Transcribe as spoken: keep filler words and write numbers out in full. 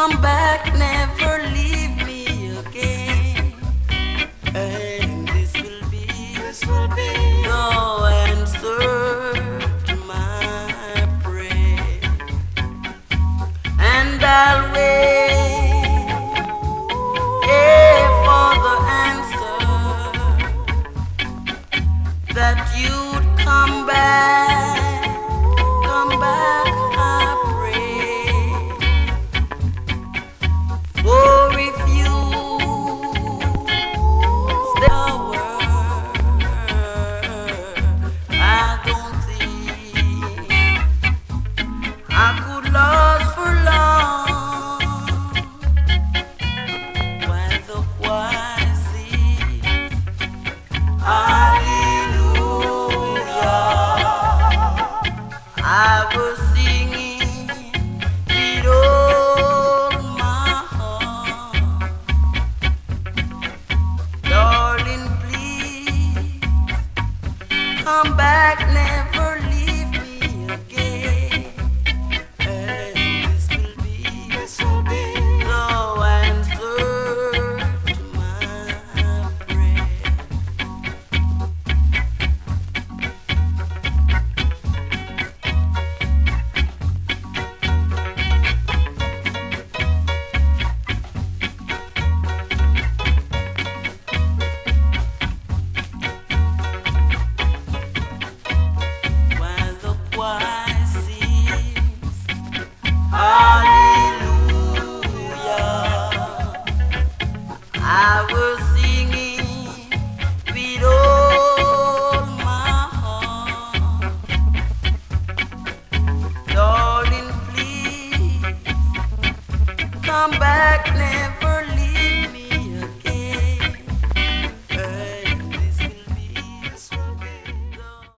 come back, never leave me again. And this will be, this will be the answer to my prayer. And I'll wait, yeah, for the answer that you'd come back, come back, I pray. For if you stay a word, I don't think I could last for long. When the choir sings hallelujah, I was singing with all my heart. Darling, please come back, never leave me again. And this will be, this will be the answer to my prayer. While the choir sings hallelujah, I was singing with all my heart. Darling, please come back, never